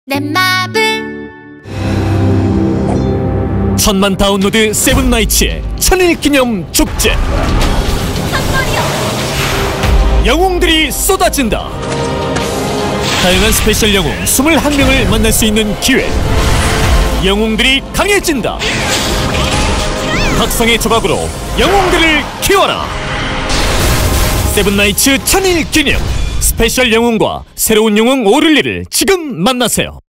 내 맘을 천만 다운로드 세븐나이츠의 천일기념 축제. 선물이요. 영웅들이 쏟아진다. 다양한 스페셜 영웅 21명을 만날 수 있는 기회. 영웅들이 강해진다. 각성의 조각으로 영웅들을 키워라. 세븐나이츠 천일기념 스페셜 영웅과 새로운 영웅 오를리를 지금 만나세요.